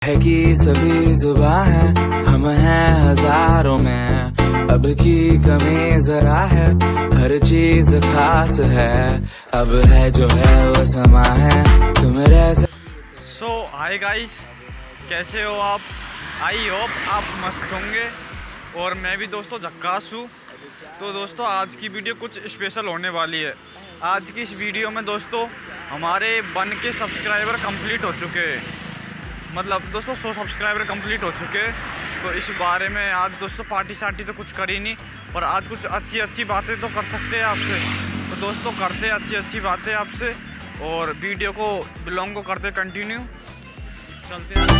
है कि सभी जुबां है, हम हैं हजारों में, अब की कमी जरा है, हर चीज खास है, अब है जो है वो समा है, तुम रह सो हाय गाइस, कैसे हो आप? आई होप आप मस्त होंगे और मैं भी दोस्तों झक्कास हूँ। तो दोस्तों आज की वीडियो कुछ स्पेशल होने वाली है। आज की इस वीडियो में दोस्तों हमारे बन के सब्सक्राइबर कंप्लीट हो चुके हैं, मतलब दोस्तों 100 सब्सक्राइबर कंप्लीट हो चुके हैं। तो इस बारे में आज दोस्तों पार्टी शार्टी तो कुछ करी नहीं, पर आज कुछ अच्छी बातें तो कर सकते हैं आपसे। तो दोस्तों करते हैं अच्छी बातें आपसे और वीडियो को बिलोंग को करते कंटिन्यू चलते हैं।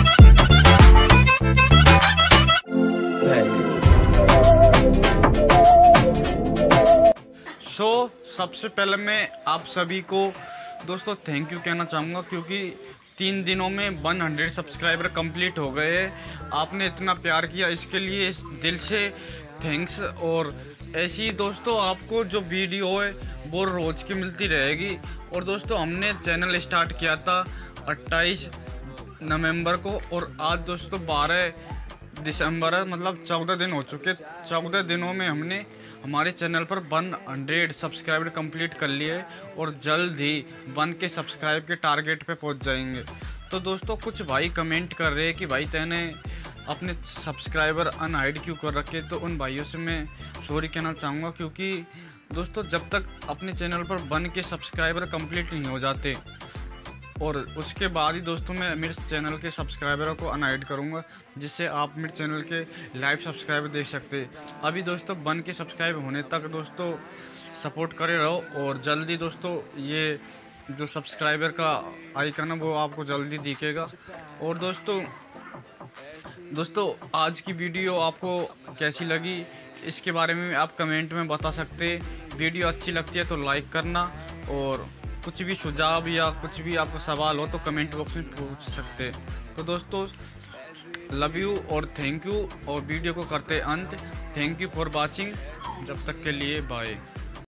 सबसे पहले मैं आप सभी को दोस्तों थैंक यू कहना चाहूँगा, क्योंकि 3 दिनों में 100 सब्सक्राइबर कंप्लीट हो गए। आपने इतना प्यार किया, इसके लिए दिल से थैंक्स। और ऐसी ही दोस्तों आपको जो वीडियो है वो रोज़ की मिलती रहेगी। और दोस्तों हमने चैनल स्टार्ट किया था 28 नवंबर को और आज दोस्तों 12 दिसंबर है, मतलब 14 दिन हो चुके। 14 दिनों में हमने हमारे चैनल पर 100 सब्सक्राइबर कंप्लीट कर लिए और जल्द ही 1 के सब्सक्राइब के टारगेट पे पहुंच जाएंगे। तो दोस्तों कुछ भाई कमेंट कर रहे हैं कि भाई तैने अपने सब्सक्राइबर अनहाइड क्यों कर रखे। तो उन भाइयों से मैं सॉरी कहना चाहूँगा, क्योंकि दोस्तों जब तक अपने चैनल पर 1 के सब्सक्राइबर कंप्लीट नहीं हो जाते और उसके बाद ही दोस्तों मैं मेरे चैनल के सब्सक्राइबरों को अनहाइड करूंगा, जिससे आप मेरे चैनल के लाइव सब्सक्राइबर देख सकते हैं। अभी दोस्तों 1 के सब्सक्राइब होने तक दोस्तों सपोर्ट करे रहो और जल्दी दोस्तों ये जो सब्सक्राइबर का आइकन है वो आपको जल्दी दिखेगा। और दोस्तों आज की वीडियो आपको कैसी लगी इसके बारे में आप कमेंट में बता सकते हैं। वीडियो अच्छी लगती है तो लाइक करना और कुछ भी सुझाव या कुछ भी आपका सवाल हो तो कमेंट बॉक्स में पूछ सकते हैं। तो दोस्तों लव यू और थैंक यू और वीडियो को करते अंत। Thank you for watching. जब तक के लिए बाय।